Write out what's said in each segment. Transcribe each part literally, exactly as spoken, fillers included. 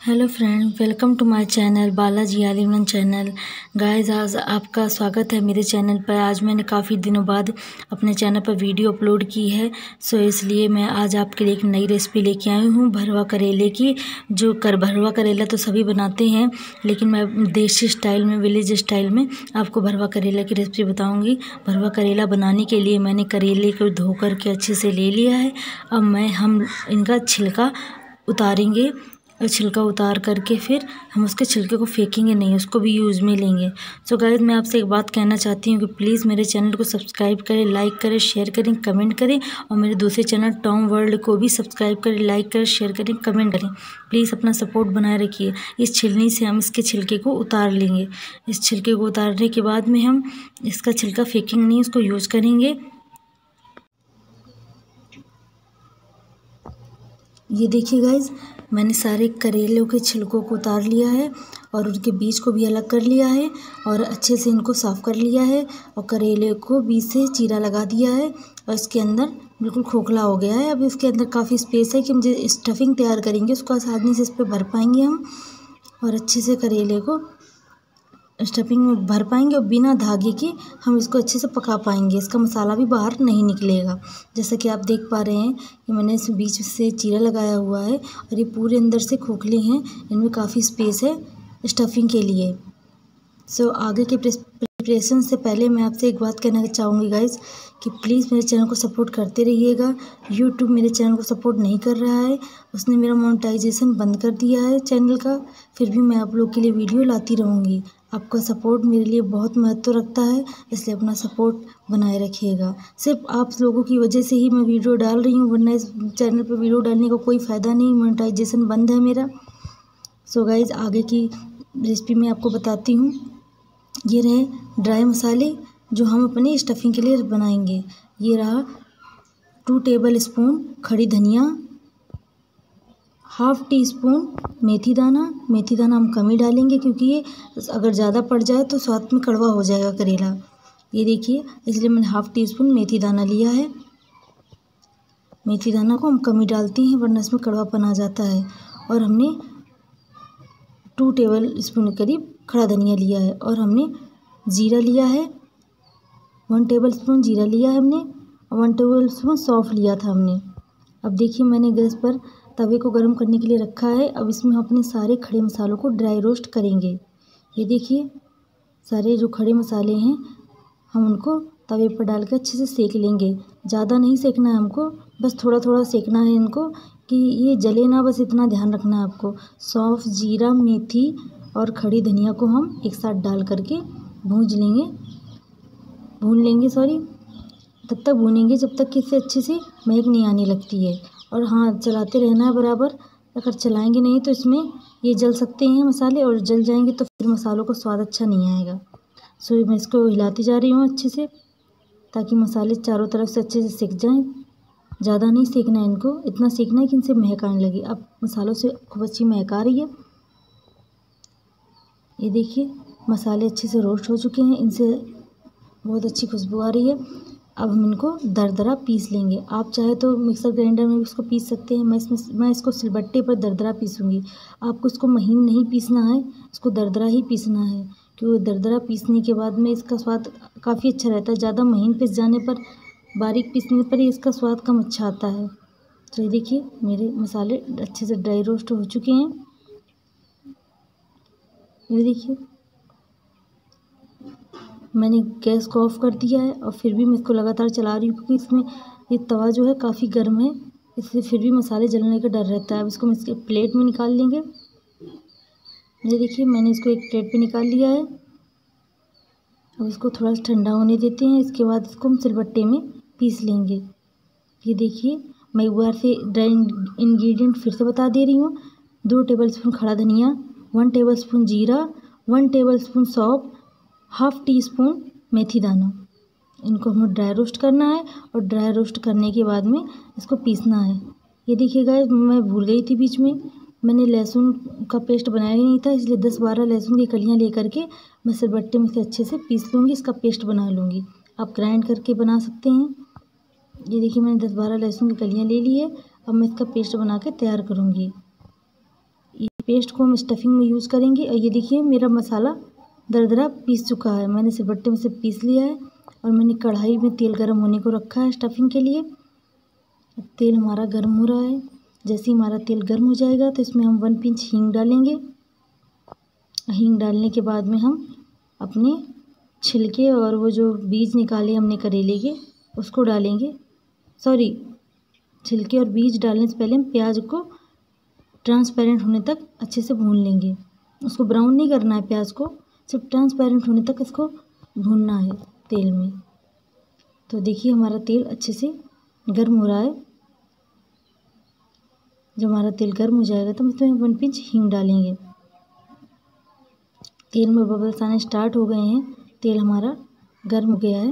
Hello friend, welcome to my channel Balaji Alimganj channel. Guys, आज आपका स्वागत है मेरे चैनल पर। आज मैंने काफ़ी दिनों बाद अपने चैनल पर वीडियो अपलोड की है, सो इसलिए मैं आज आपके लिए एक नई रेसिपी लेके आई हूँ भरवा करेले की। जो कर भरवा करेला तो सभी बनाते हैं, लेकिन मैं देसी स्टाइल में, विलेज स्टाइल में आपको भरवा करेला की रेसिपी बताऊँगी। भरवा करेला बनाने के लिए मैंने करेले को धो कर के अच्छे से ले लिया है। अब मैं हम इनका छिलका उतारेंगे और छिलका उतार करके फिर हम उसके छिलके को फेंकेंगे नहीं, उसको भी यूज़ में लेंगे। सो गाइस, मैं आपसे एक बात कहना चाहती हूँ कि प्लीज़ मेरे चैनल को सब्सक्राइब करें, लाइक करें, शेयर करें, कमेंट करें, और मेरे दूसरे चैनल टॉम वर्ल्ड को भी सब्सक्राइब करें, लाइक करें, शेयर करें, कमेंट करें। प्लीज़ अपना सपोर्ट बनाए रखिए। इस छिलनी से हम इसके छिलके को उतार लेंगे। इस छिलके को उतारने के बाद में हम इसका छिलका फेंकेंगे नहीं, उसको यूज़ करेंगे। ये देखिए गाइस, मैंने सारे करेलों के छिलकों को उतार लिया है और उनके बीज को भी अलग कर लिया है और अच्छे से इनको साफ़ कर लिया है और करेले को बीज से चीरा लगा दिया है और इसके अंदर बिल्कुल खोखला हो गया है। अब इसके अंदर काफ़ी स्पेस है कि हम जो स्टफिंग तैयार करेंगे उसको आसानी से इस पर भर पाएंगे हम, और अच्छे से करेले को स्टफिंग में भर पाएंगे और बिना धागे के हम इसको अच्छे से पका पाएंगे। इसका मसाला भी बाहर नहीं निकलेगा। जैसा कि आप देख पा रहे हैं कि मैंने इस बीच से चीरा लगाया हुआ है और ये पूरे अंदर से खोखले हैं, इनमें काफ़ी स्पेस है स्टफिंग के लिए। सो आगे के प्रिपरेशन से पहले मैं आपसे एक बात कहना चाहूँगी गाइस कि प्लीज़ मेरे चैनल को सपोर्ट करते रहिएगा। यूट्यूब मेरे चैनल को सपोर्ट नहीं कर रहा है, उसने मेरा मोनेटाइजेशन बंद कर दिया है चैनल का। फिर भी मैं आप लोग के लिए वीडियो लाती रहूँगी। आपका सपोर्ट मेरे लिए बहुत महत्व रखता है, इसलिए अपना सपोर्ट बनाए रखिएगा। सिर्फ आप लोगों की वजह से ही मैं वीडियो डाल रही हूँ, वरना इस चैनल पर वीडियो डालने का कोई फ़ायदा नहीं, मोनेटाइजेशन बंद है मेरा। सो गाइज़, आगे की रेसिपी मैं आपको बताती हूँ। ये रहे ड्राई मसाले जो हम अपनी स्टफिंग के लिए बनाएंगे। ये रहा टू टेबल स्पून खड़ी धनिया, हाफ़ टी स्पून मेथी दाना। मेथी दाना हम कम ही डालेंगे क्योंकि ये अगर ज़्यादा पड़ जाए तो स्वाद में कड़वा हो जाएगा करेला। ये देखिए, इसलिए मैंने हाफ़ टी स्पून मेथी दाना लिया है। मेथी दाना को हम कम ही डालते हैं, वरना इसमें कड़वापन आ जाता है। और हमने टू टेबल स्पून करीब खड़ा धनिया लिया है और हमने जीरा लिया है, वन टेबल स्पून जीरा लिया है हमने, और वन टेबल स्पून सौंफ लिया था हमने। अब देखिए, मैंने गैस पर तवे को गर्म करने के लिए रखा है। अब इसमें हम अपने सारे खड़े मसालों को ड्राई रोस्ट करेंगे। ये देखिए, सारे जो खड़े मसाले हैं हम उनको तवे पर डाल के अच्छे से सेक लेंगे। ज़्यादा नहीं सेकना है हमको, बस थोड़ा थोड़ा सेकना है इनको कि ये जले ना, बस इतना ध्यान रखना है आपको। सौंफ, जीरा, मेथी और खड़ी धनिया को हम एक साथ डाल करके भूंज लेंगे भून लेंगे सॉरी तब तक भूनेंगे जब तक कि इससे अच्छे से महक नहीं आने लगती है। और हाँ, चलाते रहना है बराबर। अगर चलाएंगे नहीं तो इसमें ये जल सकते हैं मसाले, और जल जाएंगे तो फिर मसालों का स्वाद अच्छा नहीं आएगा। सो मैं इसको हिलाती जा रही हूँ अच्छे से, ताकि मसाले चारों तरफ से अच्छे से सिक जाएं। ज़्यादा नहीं सेकना है इनको, इतना सेकना है कि इनसे महक आने लगे। अब मसालों से खूब अच्छी महक आ रही है। ये देखिए, मसाले अच्छे से रोस्ट हो चुके हैं, इनसे बहुत अच्छी खुशबू आ रही है। अब हम इनको दरदरा पीस लेंगे। आप चाहे तो मिक्सर ग्राइंडर में भी इसको पीस सकते हैं। मैं इसमें मैं इसको सिलबट्टे पर दरदरा पीसूँगी। आपको इसको महीन नहीं पीसना है, इसको दरदरा ही पीसना है, क्योंकि दरदरा पीसने के बाद में इसका स्वाद काफ़ी अच्छा रहता है। ज़्यादा महीन पीस जाने पर, बारीक पीसने पर ही इसका स्वाद कम अच्छा आता है। तो ये देखिए, मेरे मसाले अच्छे से ड्राई रोस्ट हो चुके हैं। ये देखिए, मैंने गैस को ऑफ़ कर दिया है और फिर भी मैं इसको लगातार चला रही हूँ, क्योंकि इसमें ये तवा जो है काफ़ी गर्म है, इससे फिर भी मसाले जलने का डर रहता है। अब इसको हम इसके प्लेट में निकाल लेंगे। ये देखिए, मैंने इसको एक प्लेट पे निकाल लिया है। अब इसको थोड़ा सा ठंडा होने देते हैं। इसके बाद इसको हम सिलबट्टे में पीस लेंगे। ये देखिए, मैं एक बार से ड्राई इंग्रेडिएंट फिर से बता दे रही हूँ। दो टेबल स्पून खड़ा धनिया, वन टेबल स्पून जीरा, वन टेबल स्पून सौंफ, हाफ़ टी स्पून मेथी दाना। इनको हमें ड्राई रोस्ट करना है और ड्राई रोस्ट करने के बाद में इसको पीसना है। ये देखिए गाइस, मैं भूल गई थी बीच में, मैंने लहसुन का पेस्ट बनाया ही नहीं था, इसलिए दस बारह लहसुन की कलियां लेकर के मैं सिलबट्टे में से अच्छे से पीस लूँगी, इसका पेस्ट बना लूँगी। आप ग्राइंड करके बना सकते हैं। ये देखिए, मैंने दस बारह लहसुन की कलियां ले ली है। अब मैं इसका पेस्ट बना के तैयार करूँगी। ये पेस्ट को हम स्टफिंग में यूज़ करेंगे। और ये देखिए मेरा मसाला दरदरा पीस चुका है, मैंने सिलबट्टे में से पीस लिया है और मैंने कढ़ाई में तेल गर्म होने को रखा है स्टफिंग के लिए। तेल हमारा गर्म हो रहा है। जैसे ही हमारा तेल गर्म हो जाएगा तो इसमें हम वन पिंच हींग डालेंगे। हींग डालने के बाद में हम अपने छिलके और वो जो बीज निकाले हमने करेले के उसको डालेंगे। सॉरी, छिलके और बीज डालने से पहले हम प्याज को ट्रांसपेरेंट होने तक अच्छे से भून लेंगे। उसको ब्राउन नहीं करना है, प्याज को सिर्फ ट्रांसपेरेंट होने तक इसको भूनना है तेल में। तो देखिए हमारा तेल अच्छे से गर्म हो रहा है। जब हमारा तेल गर्म हो जाएगा तो हम इसमें वन पिंच हींग डालेंगे। तेल में बबल्स आने स्टार्ट हो गए हैं, तेल हमारा गर्म हो गया है।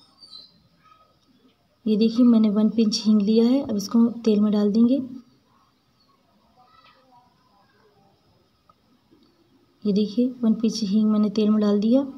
ये देखिए मैंने वन पिंच हींग लिया है, अब इसको तेल में डाल देंगे। ये देखिए वन पिंच हींग मैंने तेल में डाल दिया।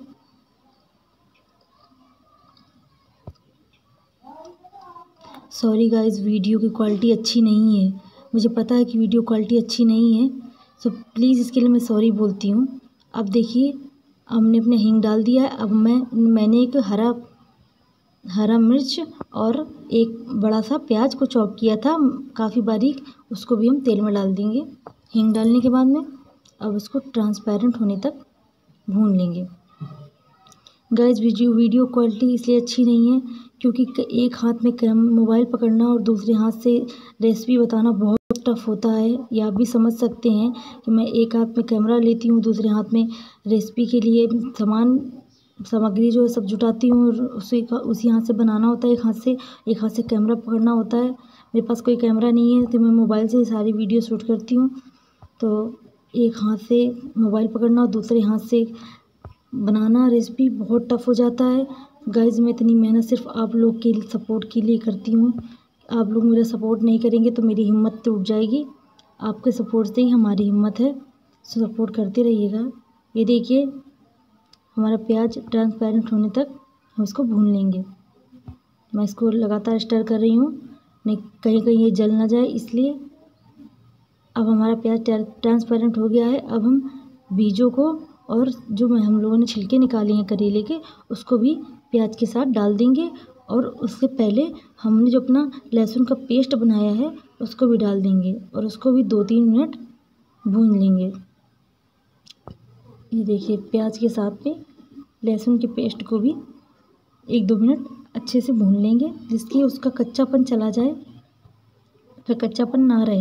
सॉरी गाइस, वीडियो की क्वालिटी अच्छी नहीं है, मुझे पता है कि वीडियो क्वालिटी अच्छी नहीं है, सो प्लीज़ इसके लिए मैं सॉरी बोलती हूँ। अब देखिए हमने अपने हींग डाल दिया है। अब मैं मैंने एक हरा हरा मिर्च और एक बड़ा सा प्याज को चॉप किया था काफ़ी बारीक, उसको भी हम तेल में डाल देंगे। हींग डालने के बाद में अब उसको ट्रांसपेरेंट होने तक भून लेंगे। गाइस वीडियो वीडियो क्वालिटी इसलिए अच्छी नहीं है क्योंकि एक हाथ में कैम मोबाइल पकड़ना और दूसरे हाथ से रेसिपी बताना बहुत टफ होता है। ये आप भी समझ सकते हैं कि मैं एक हाथ में कैमरा लेती हूँ, दूसरे हाथ में रेसिपी के लिए सामान सामग्री जो है सब जुटाती हूँ और उसी का उसी हाथ से बनाना होता है, एक हाथ से एक हाथ से कैमरा पकड़ना होता है। मेरे पास कोई कैमरा नहीं है तो मैं मोबाइल से ही सारी वीडियो शूट करती हूँ। तो एक हाथ से मोबाइल पकड़ना और दूसरे हाथ से बनाना रेसिपी बहुत टफ हो जाता है। गाइस मैं इतनी मेहनत सिर्फ आप लोग के सपोर्ट के लिए करती हूँ। आप लोग मेरा सपोर्ट नहीं करेंगे तो मेरी हिम्मत टूट जाएगी। आपके सपोर्ट से ही हमारी हिम्मत है, सो सपोर्ट करते रहिएगा। ये देखिए हमारा प्याज ट्रांसपेरेंट होने तक हम इसको भून लेंगे। मैं इसको लगातार स्टर कर रही हूँ, नहीं कहीं कहीं ये जल ना जाए इसलिए। अब हमारा प्याज ट्रांसपेरेंट हो गया है। अब हम बीजों को और जो मैं हम लोगों ने छिलके निकाले हैं करेले के उसको भी प्याज के साथ डाल देंगे और उससे पहले हमने जो अपना लहसुन का पेस्ट बनाया है उसको भी डाल देंगे और उसको भी दो तीन मिनट भून लेंगे। ये देखिए प्याज के साथ में लहसुन के पेस्ट को भी एक दो मिनट अच्छे से भून लेंगे जिसकी उसका कच्चापन चला जाए, फिर कच्चापन ना रहे।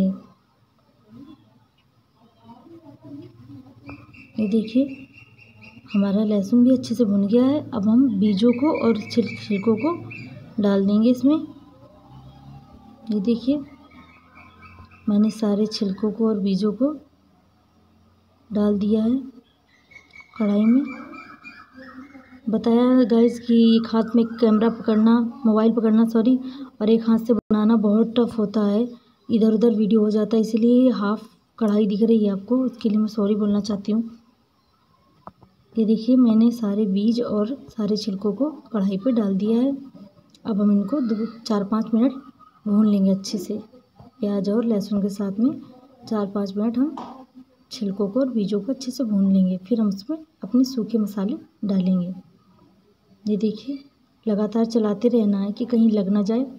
ये देखिए हमारा लहसुन भी अच्छे से भुन गया है। अब हम बीजों को और छिल छिलकों को डाल देंगे इसमें। ये देखिए मैंने सारे छिलकों को और बीजों को डाल दिया है कढ़ाई में। बताया गाइस कि एक हाथ में कैमरा पकड़ना मोबाइल पकड़ना सॉरी और एक हाथ से बनाना बहुत टफ होता है, इधर उधर वीडियो हो जाता है, इसलिए हाफ कढ़ाई दिख रही है आपको, उसके लिए मैं सॉरी बोलना चाहती हूँ। ये देखिए मैंने सारे बीज और सारे छिलकों को कढ़ाई पे डाल दिया है। अब हम इनको दो चार पाँच मिनट भून लेंगे अच्छे से प्याज और लहसुन के साथ में। चार पाँच मिनट हम छिलकों को और बीजों को अच्छे से भून लेंगे, फिर हम इसमें अपने सूखे मसाले डालेंगे। ये देखिए लगातार चलाते रहना है कि कहीं लग ना जाए।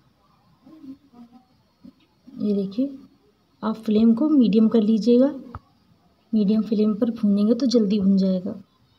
ये देखिए आप फ्लेम को मीडियम कर लीजिएगा, मीडियम फ्लेम पर भूनेंगे तो जल्दी भून जाएगा।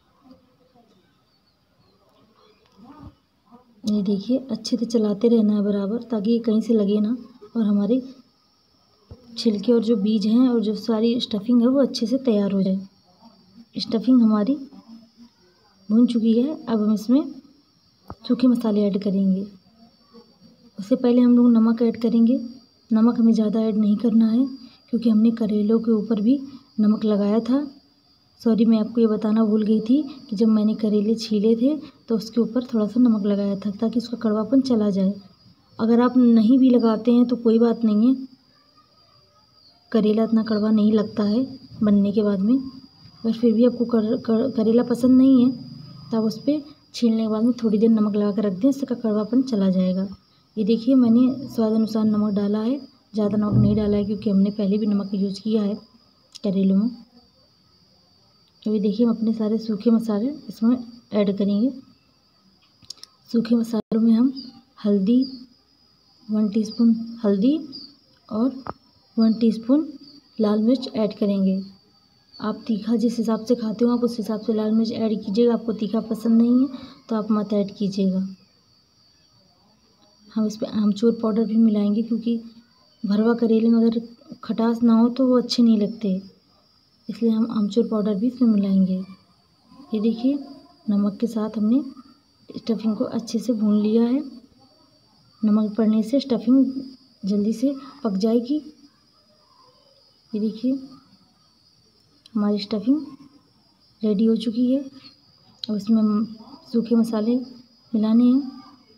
ये देखिए अच्छे से चलाते रहना है बराबर ताकि ये कहीं से लगे ना और हमारे छिलके और जो बीज हैं और जो सारी स्टफिंग है वो अच्छे से तैयार हो जाए। स्टफिंग हमारी भून चुकी है। अब हम इसमें सूखे मसाले ऐड करेंगे। उससे पहले हम लोग नमक ऐड करेंगे। नमक हमें ज़्यादा ऐड नहीं करना है क्योंकि हमने करेलों के ऊपर भी नमक लगाया था। सॉरी मैं आपको ये बताना भूल गई थी कि जब मैंने करेले छीले थे तो उसके ऊपर थोड़ा सा नमक लगाया था ताकि उसका कड़वापन चला जाए। अगर आप नहीं भी लगाते हैं तो कोई बात नहीं है, करेला इतना कड़वा नहीं लगता है बनने के बाद में। अगर फिर भी आपको कर, कर, करेला पसंद नहीं है तो आप उस पर छीलने के बाद में थोड़ी देर नमक लगा कर रख दें, इसका कड़वापन चला जाएगा। ये देखिए मैंने स्वाद अनुसार नमक डाला है, ज़्यादा नमक नहीं डाला है क्योंकि हमने पहले भी नमक यूज़ किया है। करेलों में। अभी देखिए हम अपने सारे सूखे मसाले इसमें ऐड करेंगे। सूखे मसालों में हम हल्दी, वन टीस्पून हल्दी और वन टीस्पून लाल मिर्च ऐड करेंगे। आप तीखा जिस हिसाब से खाते हो आप उस हिसाब से लाल मिर्च ऐड कीजिएगा। आपको तीखा पसंद नहीं है तो आप मत ऐड कीजिएगा। हम इस पर आमचूर पाउडर भी मिलाएंगे, क्योंकि भरवा करेले में अगर खटास ना हो तो वो अच्छे नहीं लगते, इसलिए हम आमचूर पाउडर भी इसमें मिलाएंगे। ये देखिए नमक के साथ हमने स्टफिंग को अच्छे से भून लिया है। नमक पड़ने से स्टफिंग जल्दी से पक जाएगी। ये देखिए हमारी स्टफिंग रेडी हो चुकी है। अब इसमें सूखे मसाले मिलाने हैं।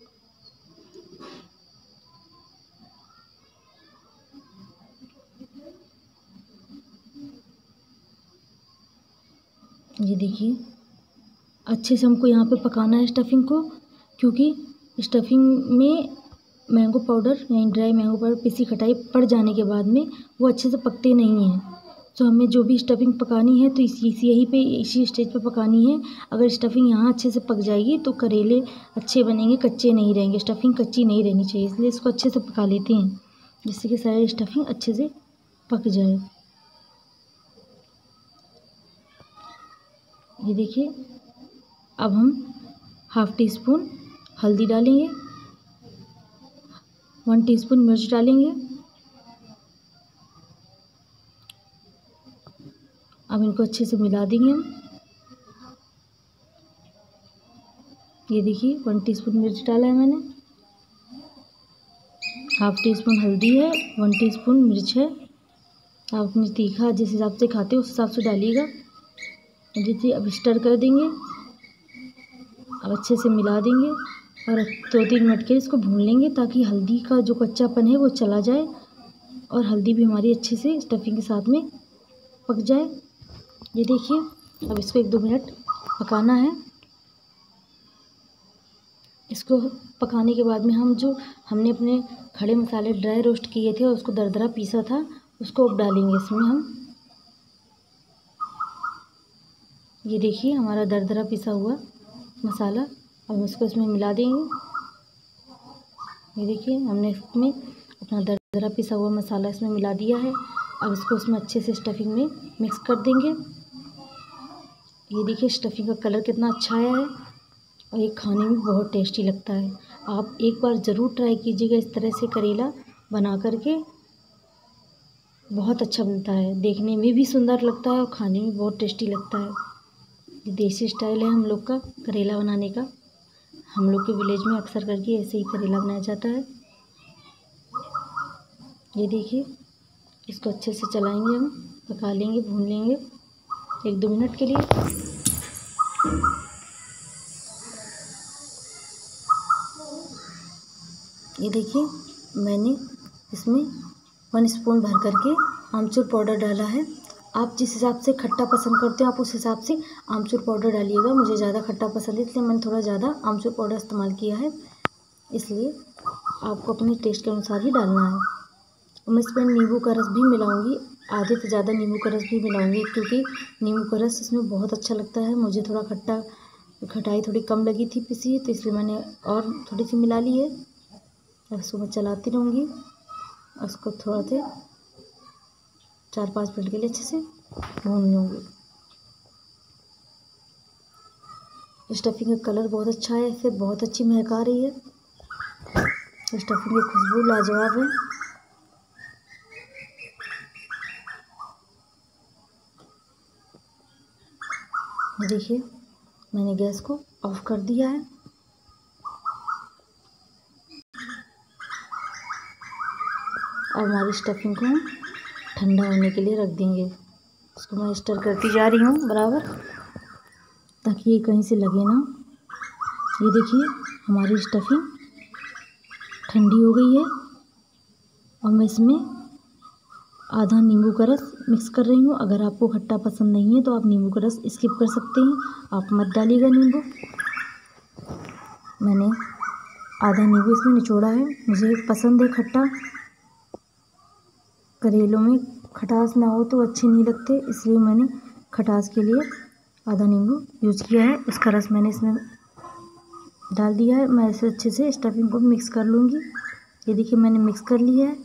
ये देखिए अच्छे से हमको यहाँ पे पकाना है स्टफिंग को, क्योंकि स्टफिंग में मैंगो पाउडर यानी ड्राई मैंगो पाउडर पिसी खटाई पड़ जाने के बाद में वो अच्छे से पकते नहीं हैं। तो हमें जो भी स्टफिंग पकानी है तो इसी इसी यहीं पे इसी स्टेज पे पकानी है। अगर स्टफिंग यहाँ अच्छे से पक जाएगी तो करेले अच्छे बनेंगे, कच्चे नहीं रहेंगे। स्टफिंग कच्ची नहीं रहनी चाहिए, इसलिए इसको अच्छे से पका लेते हैं, जिससे कि सारी स्टफिंग अच्छे से पक जाए। ये देखिए अब हम हाफ़ टी स्पून हल्दी डालेंगे, वन टीस्पून मिर्च डालेंगे। अब इनको अच्छे से मिला देंगे हम। ये देखिए वन टीस्पून मिर्च डाला है मैंने, हाफ़ टी स्पून हल्दी है, वन टीस्पून मिर्च है। आप अपनी तीखा जिस हिसाब से खाते हो उस हिसाब से डालिएगा। देखिए अब स्टर कर देंगे। अब अच्छे से मिला देंगे और दो तीन मिनट के लिए इसको भून लेंगे, ताकि हल्दी का जो कच्चापन है वो चला जाए और हल्दी भी हमारी अच्छे से स्टफिंग के साथ में पक जाए। ये देखिए अब इसको एक दो मिनट पकाना है। इसको पकाने के बाद में हम जो हमने अपने खड़े मसाले ड्राई रोस्ट किए थे और उसको दरदरा पीसा था उसको अब डालेंगे इसमें हम। ये देखिए हमारा दरदरा पिसा हुआ मसाला, अब हम इसको इसमें मिला देंगे। ये देखिए हमने इसमें अपना दरदरा पिसा हुआ मसाला इसमें मिला दिया है। अब इसको इसमें अच्छे से स्टफिंग में मिक्स कर देंगे। ये देखिए स्टफिंग का कलर कितना अच्छा आया है और ये खाने में बहुत टेस्टी लगता है। आप एक बार ज़रूर ट्राई कीजिएगा इस तरह से करेला बना करके, बहुत अच्छा बनता है, देखने में भी सुंदर लगता है और खाने में बहुत टेस्टी लगता है। ये देसी स्टाइल है हम लोग का करेला बनाने का। हम लोग के विलेज में अक्सर करके ऐसे ही करेला बनाया जाता है। ये देखिए इसको अच्छे से चलाएंगे, हम पका लेंगे, भून लेंगे एक दो मिनट के लिए। ये देखिए मैंने इसमें वन स्पून भर करके आमचूर पाउडर डाला है। आप जिस हिसाब से खट्टा पसंद करते हो आप उस हिसाब से आमचूर पाउडर डालिएगा। मुझे ज़्यादा खट्टा पसंद है इसलिए मैंने थोड़ा ज़्यादा आमचूर पाउडर इस्तेमाल किया है, इसलिए आपको अपने टेस्ट के अनुसार ही डालना है। मैं इसमें नींबू का रस भी मिलाऊंगी, आधे से ज़्यादा नींबू का रस भी मिलाऊंगी, क्योंकि नींबू का रस इसमें बहुत अच्छा लगता है। मुझे थोड़ा खट्टा खटाई थोड़ी कम लगी थी पिसी, तो इसलिए मैंने और थोड़ी सी मिला ली है। इसको मैं चलाती रहूँगी, उसको थोड़ा से चार पाँच मिनट के लिए अच्छे से भून लूँगी। स्टफिंग का कलर बहुत अच्छा है, इससे बहुत अच्छी महक आ रही है। स्टफिंग की खुशबू लाजवाब है। देखिए मैंने गैस को ऑफ कर दिया है। अब हमारी स्टफिंग को हम ठंडा होने के लिए रख देंगे। इसको मैं स्टर करती जा रही हूँ बराबर, ताकि ये कहीं से लगे ना। ये देखिए हमारी स्टफिंग ठंडी हो गई है और मैं इसमें आधा नींबू का रस मिक्स कर रही हूँ। अगर आपको खट्टा पसंद नहीं है तो आप नींबू का रस स्किप कर सकते हैं, आप मत डालिएगा नींबू। मैंने आधा नींबू इसमें निचोड़ा है। मुझे पसंद है खट्टा, करेलों में खटास ना हो तो अच्छे नहीं लगते, इसलिए मैंने खटास के लिए आधा नींबू यूज़ किया है। उसका रस मैंने इसमें डाल दिया है। मैं इसे अच्छे से स्टफिंग को मिक्स कर लूँगी। ये देखिए मैंने मिक्स कर लिया है।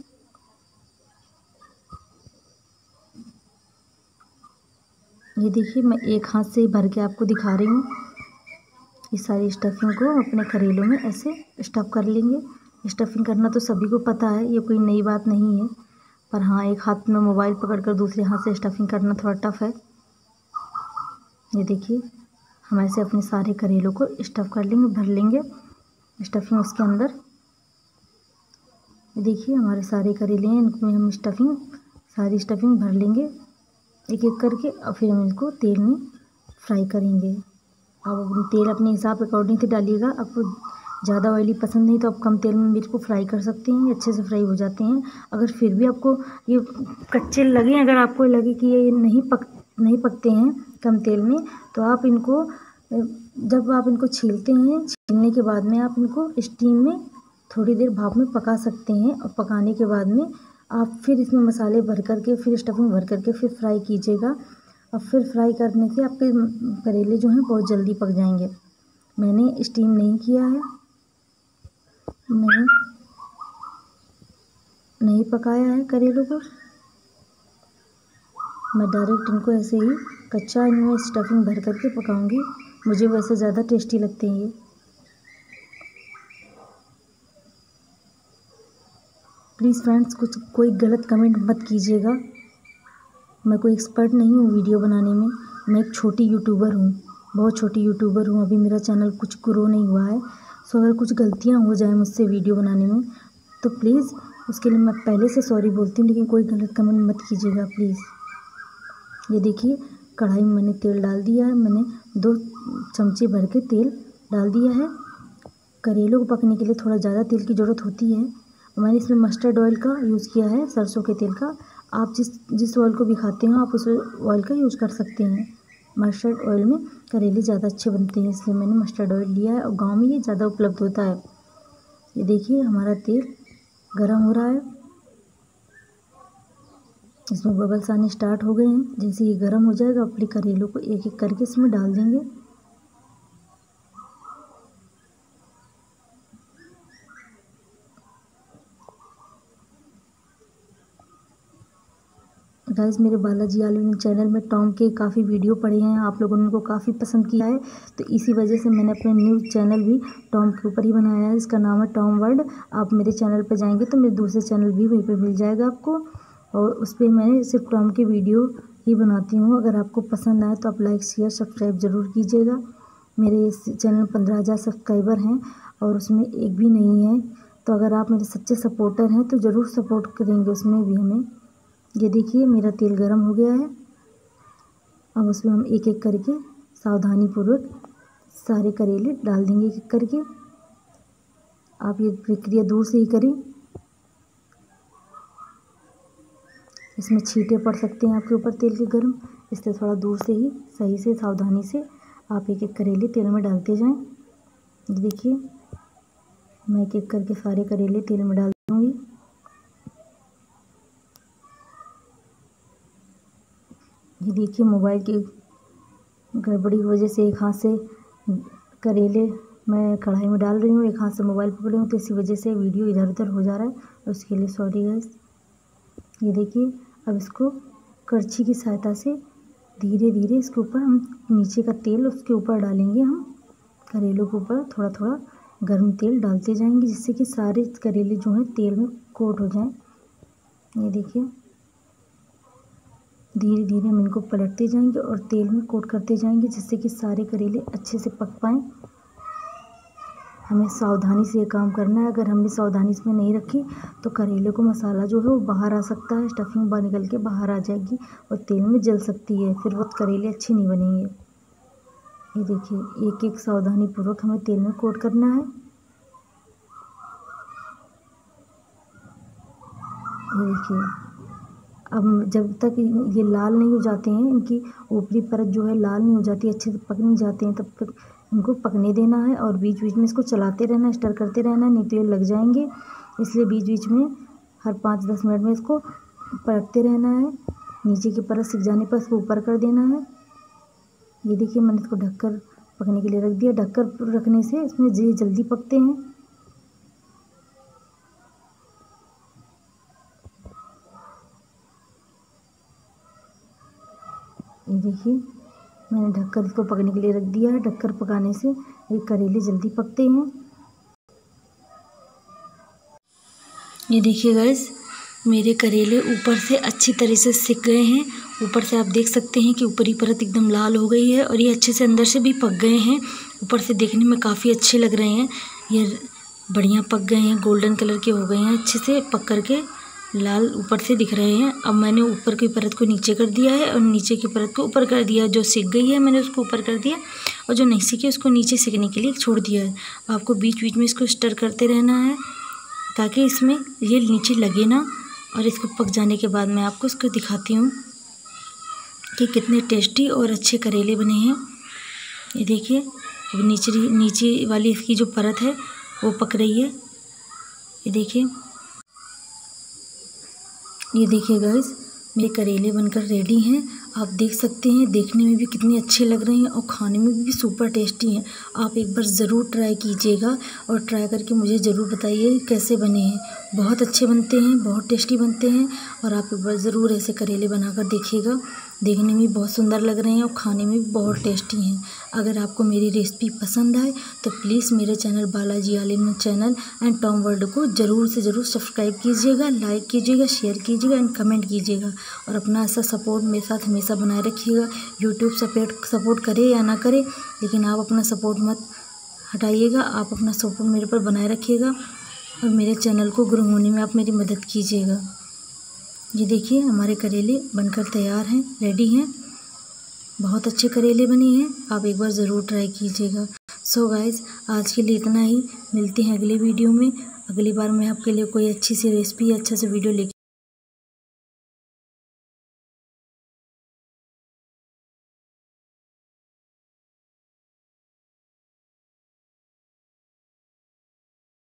ये देखिए मैं एक हाथ से भर के आपको दिखा रही हूँ। इस सारी स्टफिंग को अपने करेलों में ऐसे स्टफ़ कर लेंगे। स्टफिंग करना तो सभी को पता है, ये कोई नई बात नहीं है, पर हाँ एक हाथ में मोबाइल पकड़कर दूसरे हाथ से स्टफिंग करना थोड़ा टफ है। ये देखिए हम ऐसे अपने सारे करेलों को स्टफ़ कर लेंगे, भर लेंगे स्टफिंग उसके अंदर। ये देखिए हमारे सारे करेले हैं, इनको हम स्टफिंग सारी स्टफिंग भर लेंगे एक एक करके, और फिर हम इनको तेल में फ्राई करेंगे। अब तेल अपने हिसाब अकॉर्डिंग से डालिएगा। आपको ज़्यादा ऑयली पसंद नहीं तो आप कम तेल में मिर्च को फ्राई कर सकते हैं, अच्छे से फ्राई हो जाते हैं। अगर फिर भी आपको ये कच्चे लगे, अगर आपको लगे कि ये नहीं पक नहीं पकते हैं कम तेल में, तो आप इनको जब आप इनको छीलते हैं, छीलने के बाद में आप इनको स्टीम में थोड़ी देर भाप में पका सकते हैं। और पकाने के बाद में आप फिर इसमें मसाले भर करके, फिर स्टफिंग भर करके फिर फ्राई कीजिएगा। और फिर फ्राई करने से आपके करेले जो हैं बहुत जल्दी पक जाएंगे। मैंने स्टीम नहीं किया है, मैंने नहीं पकाया है करेलों को, मैं डायरेक्ट इनको ऐसे ही कच्चा इनमें स्टफिंग भर करके पकाऊंगी। मुझे वैसे ज़्यादा टेस्टी लगते हैं ये। प्लीज़ फ्रेंड्स कुछ कोई गलत कमेंट मत कीजिएगा। मैं कोई एक्सपर्ट नहीं हूँ वीडियो बनाने में, मैं एक छोटी यूट्यूबर हूँ, बहुत छोटी यूट्यूबर हूँ। अभी मेरा चैनल कुछ ग्रो नहीं हुआ है। सो अगर कुछ गलतियाँ हो जाए मुझसे वीडियो बनाने में तो प्लीज़ उसके लिए मैं पहले से सॉरी बोलती हूँ, लेकिन कोई गलत कमेंट मत कीजिएगा प्लीज़। ये देखिए कढ़ाई में मैंने तेल डाल दिया है, मैंने दो चमचे भर के तेल डाल दिया है। करेलों को पकने के लिए थोड़ा ज़्यादा तेल की ज़रूरत होती है। मैंने इसमें मस्टर्ड ऑयल का यूज़ किया है, सरसों के तेल का। आप जिस जिस ऑयल को भी खाते हो आप उस ऑयल का यूज़ कर सकते हैं। मस्टर्ड ऑयल में करेले ज़्यादा अच्छे बनते हैं, इसलिए मैंने मस्टर्ड ऑयल लिया है और गांव में ये ज़्यादा उपलब्ध होता है। ये देखिए हमारा तेल गरम हो रहा है, इसमें बबल्स आने स्टार्ट हो गए हैं। जैसे ये गरम हो जाएगा अपने करेलों को एक एक करके इसमें डाल देंगे। गाइस मेरे बालाजी आलू चैनल में टॉम के काफ़ी वीडियो पड़े हैं, आप लोगों ने उनको काफ़ी पसंद किया है, तो इसी वजह से मैंने अपने न्यूज़ चैनल भी टॉम के ऊपर ही बनाया है। इसका नाम है टॉम वर्ल्ड। आप मेरे चैनल पर जाएंगे तो मेरे दूसरे चैनल भी वहीं पर मिल जाएगा आपको, और उस पर मैं सिर्फ टॉम के वीडियो ही बनाती हूँ। अगर आपको पसंद आए तो आप लाइक शेयर सब्सक्राइब ज़रूर कीजिएगा। मेरे इस चैनल में पंद्रह हज़ार सब्सक्राइबर हैं और उसमें एक भी नहीं है, तो अगर आप मेरे सच्चे सपोर्टर हैं तो ज़रूर सपोर्ट करेंगे उसमें भी हमें। ये देखिए मेरा तेल गरम हो गया है, अब उसमें हम एक एक करके सावधानी पूर्वक सारे करेले डाल देंगे एक एक करके। आप ये प्रक्रिया दूर से ही करें, इसमें छींटे पड़ सकते हैं आपके ऊपर तेल के गरम, इसलिए थोड़ा दूर से ही सही से सावधानी से आप एक एक करेले तेल में डालते जाएं। ये देखिए मैं एक एक करके सारे करेले तेल में डाल दूँगी। ये देखिए मोबाइल की गड़बड़ी की वजह से एक हाथ से करेले मैं कढ़ाई में डाल रही हूँ, एक हाथ से मोबाइल पकड़ी हूँ, तो इसी वजह से वीडियो इधर उधर हो जा रहा है, उसके लिए सॉरी गाइस। ये देखिए अब इसको करछी की सहायता से धीरे धीरे इसके ऊपर हम नीचे का तेल उसके ऊपर डालेंगे। हम करेलों के ऊपर थोड़ा थोड़ा गर्म तेल डालते जाएंगे, जिससे कि सारे करेले जो हैं तेल में कोट हो जाएं। ये देखिए धीरे धीरे हम इनको पलटते जाएंगे और तेल में कोट करते जाएंगे, जिससे कि सारे करेले अच्छे से पक पाएँ। हमें सावधानी से ये काम करना है। अगर हमने सावधानी इसमें नहीं रखी तो करेले को मसाला जो है वो बाहर आ सकता है, स्टफिंग बाहर निकल के बाहर आ जाएगी और तेल में जल सकती है, फिर वो करेले अच्छे नहीं बनेंगे। ये देखिए एक एक सावधानी पूर्वक हमें तेल में कोट करना है। ये देखिए अब जब तक ये लाल नहीं हो जाते हैं, इनकी ऊपरी परत जो है लाल नहीं हो जाती, अच्छे से पक नहीं जाते हैं, तब तक इनको पकने देना है और बीच बीच में इसको चलाते रहना, स्टर करते रहना, नहीं तो ये लग जाएंगे। इसलिए बीच बीच में हर पाँच दस मिनट में इसको पलटते रहना है। नीचे की परत सिक जाने पर इसको ऊपर कर देना है। ये देखिए मैंने इसको ढककर पकने के लिए रख दिया। ढककर रखने से इसमें ये जल्दी पकते हैं। ये देखिए मैंने ढककर इसको पकने के लिए रख दिया है। ढककर पकाने से ये करेले जल्दी पकते हैं। ये देखिए गाइस मेरे करेले ऊपर से अच्छी तरह से सिक गए हैं। ऊपर से आप देख सकते हैं कि ऊपरी परत एकदम लाल हो गई है और ये अच्छे से अंदर से भी पक गए हैं। ऊपर से देखने में काफ़ी अच्छे लग रहे हैं। ये बढ़िया पक गए हैं, गोल्डन कलर के हो गए हैं, अच्छे से पक करके लाल ऊपर से दिख रहे हैं। अब मैंने ऊपर की परत को नीचे कर दिया है और नीचे की परत को ऊपर कर दिया। जो सिक गई है मैंने उसको ऊपर कर दिया और जो नहीं सिकी उसको नीचे सिकने के लिए छोड़ दिया है। आपको बीच बीच में इसको स्टर करते रहना है ताकि इसमें ये नीचे लगे ना। और इसको पक जाने के बाद मैं आपको इसको दिखाती हूँ कि कितने टेस्टी और अच्छे करेले बने हैं। ये देखिए अब नीचे नीचे वाली इसकी जो परत है वो पक रही है। ये देखिए ये देखिए गाइस मेरे करेले बनकर रेडी हैं। आप देख सकते हैं देखने में भी कितने अच्छे लग रहे हैं और खाने में भी सुपर टेस्टी हैं। आप एक बार ज़रूर ट्राई कीजिएगा और ट्राई करके मुझे ज़रूर बताइए कैसे बने हैं। बहुत अच्छे बनते हैं, बहुत टेस्टी बनते हैं और आप एक बार ज़रूर ऐसे करेले बनाकर देखिएगा। देखने में बहुत सुंदर लग रहे हैं और खाने में भी बहुत टेस्टी हैं। अगर आपको मेरी रेसिपी पसंद आए तो प्लीज़ मेरे चैनल बालाजी आलिम चैनल एंड टॉम वर्ल्ड को ज़रूर से ज़रूर सब्सक्राइब कीजिएगा, लाइक कीजिएगा, शेयर कीजिएगा एंड कमेंट कीजिएगा और अपना ऐसा सपोर्ट मेरे साथ हमेशा बनाए रखिएगा। यूट्यूब सपोर्ट सपोर्ट करे या ना करे लेकिन आप अपना सपोर्ट मत हटाइएगा। आप अपना सपोर्ट मेरे पर बनाए रखिएगा और मेरे चैनल को ग्रो होने में आप मेरी मदद कीजिएगा। ये देखिए हमारे करेले बनकर तैयार हैं, रेडी हैं। बहुत अच्छे करेले बने हैं, आप एक बार ज़रूर ट्राई कीजिएगा। सो गाइस आज के लिए इतना ही। मिलते हैं अगले वीडियो में। अगली बार मैं आपके लिए कोई अच्छी सी रेसिपी अच्छा सा वीडियो लेके